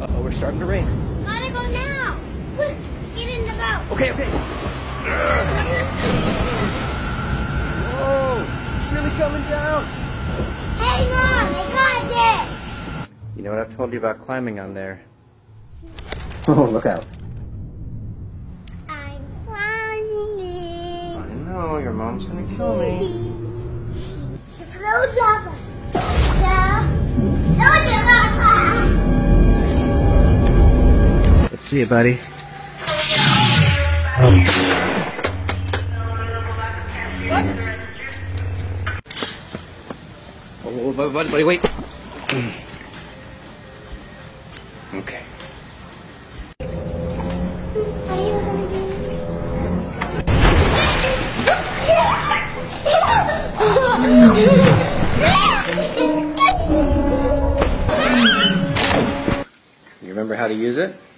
Uh-oh, we're starting to rain. Gotta go now. Quick, get in the boat. Okay. Whoa, it's really coming down. Hang on, I got this. You know what I've told you about climbing on there? Oh, look out. I'm flying. I know, your mom's gonna kill me. Slow down. Let's see it, buddy. Oh, buddy, wait. Okay. You remember how to use it?